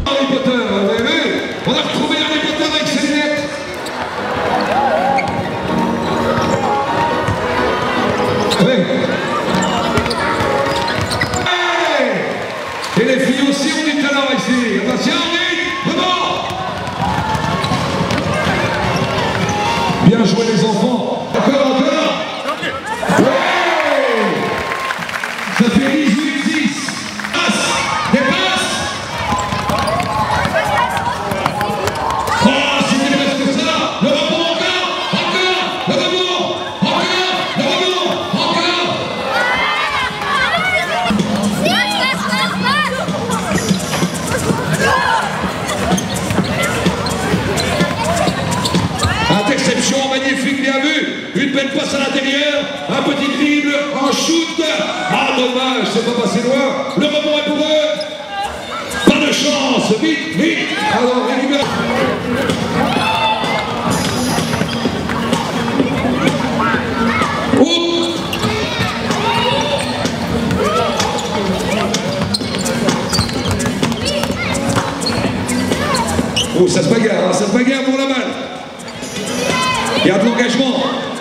Harry Potter, vous avez vu? On a retrouvé Harry Potter avec ses lunettes. Oui. Hey, et les filles aussi ont du talent ici. Attention, oui, devant. Bien joué les enfants. Encore, encore. Ouais. Ça fait 18-6. Magnifique, bien vu, une belle passe à l'intérieur, un petit dribble, un shoot, ah dommage, c'est pas passé loin, le rebond est pour eux, pas de chance, vite, vite, alors récupère. Oh, ça se bagarre pour la balle. Il y a de l'engagement.